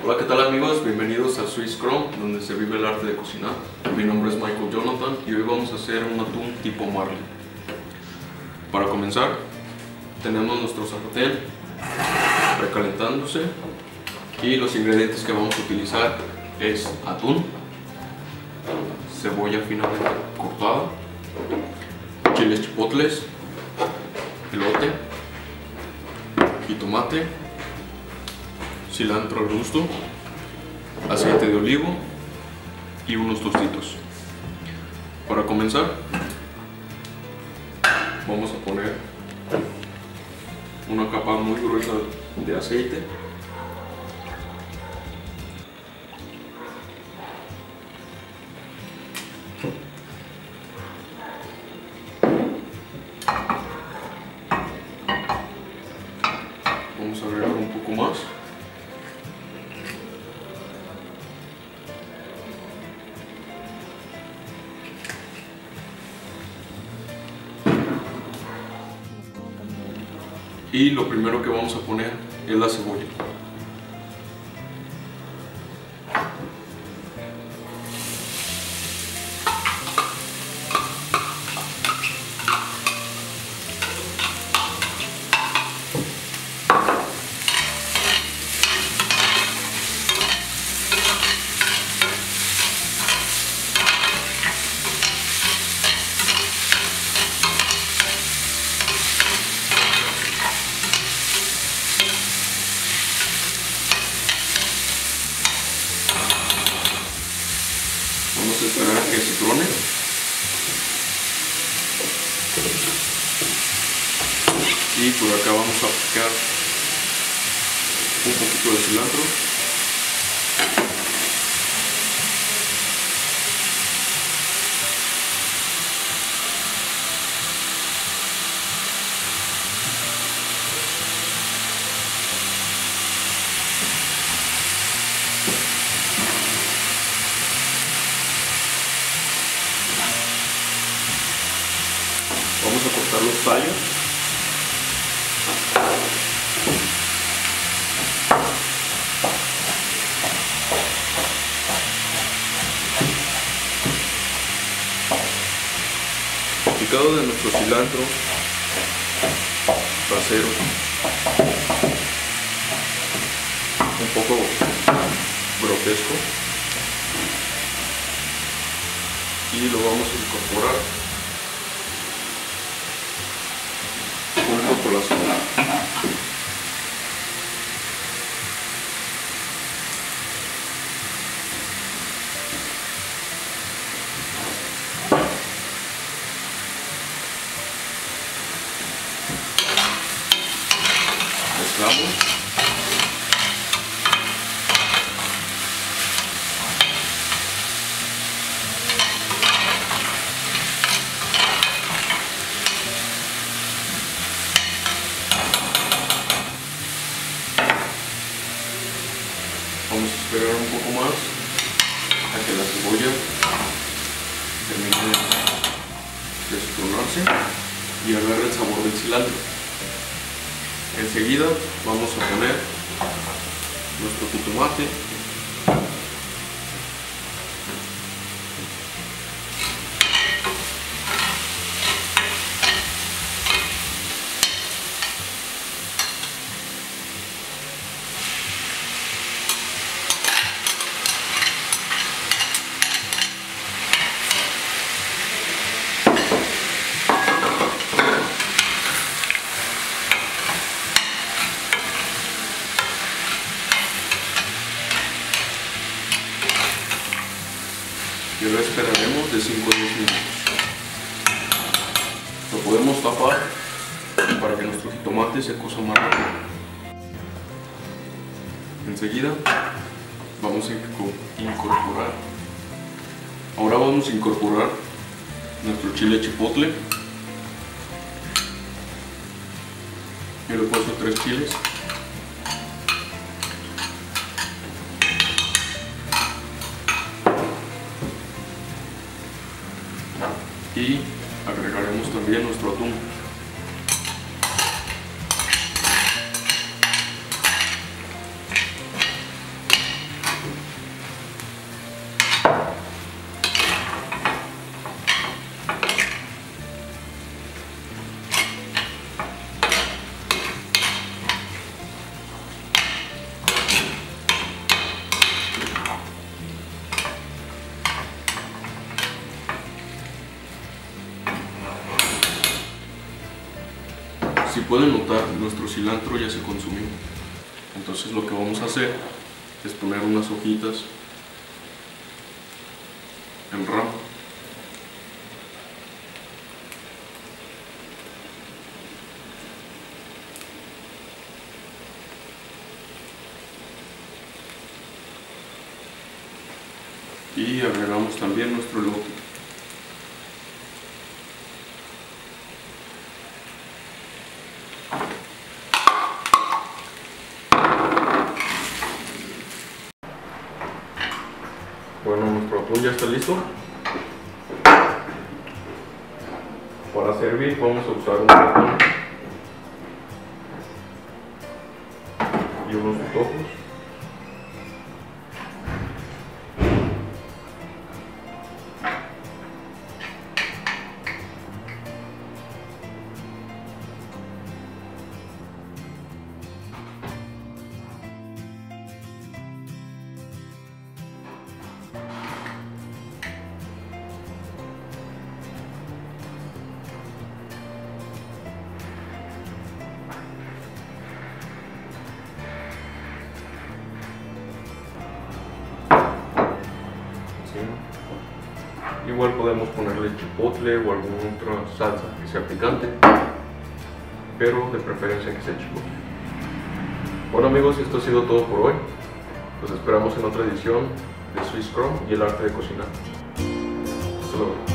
Hola, ¿qué tal amigos? Bienvenidos a Swiss Chrome, donde se vive el arte de cocinar. Mi nombre es Michael Jonathan y hoy vamos a hacer un atún tipo marlin. Para comenzar, tenemos nuestro sartén recalentándose y los ingredientes que vamos a utilizar es atún, cebolla finamente cortada, chiles chipotles, elote, jitomate, cilantro al gusto, aceite de olivo y unos tostitos. Para comenzar, vamos a poner una capa muy gruesa de aceite. Vamos a agregar un poco más. Y lo primero que vamos a poner es la cebolla. Vamos a esperar a que se trone. Y por acá vamos a picar un poquito de cilantro. Vamos a cortar los tallos. Picado de nuestro cilantro casero, un poco grotesco, y lo vamos a incorporar junto con la cebolla. Mezclamos. Vamos a esperar un poco más a que la cebolla termine de destornarse y agarre el sabor del cilantro. Enseguida vamos a poner nuestro jitomate, y lo esperaremos de 5 a 10 minutos. Lo podemos tapar para que nuestro jitomate se cosa más rápido. Enseguida vamos a incorporar. Ahora vamos a incorporar nuestro chile chipotle. Yo le he puesto 3 chiles. Y agregaremos también nuestro atún. pueden notar, nuestro cilantro ya se consumió. Entonces lo que vamos a hacer es poner unas hojitas en rama. Y agregamos también nuestro elote. Bueno, nuestro atún ya está listo. Para servir vamos a usar un botón y unos tojos. Igual podemos ponerle chipotle o alguna otra salsa que sea picante, pero de preferencia que sea chipotle. Bueno amigos, esto ha sido todo por hoy. Los esperamos en otra edición de Swiss Chrome y el arte de cocinar. Hasta luego.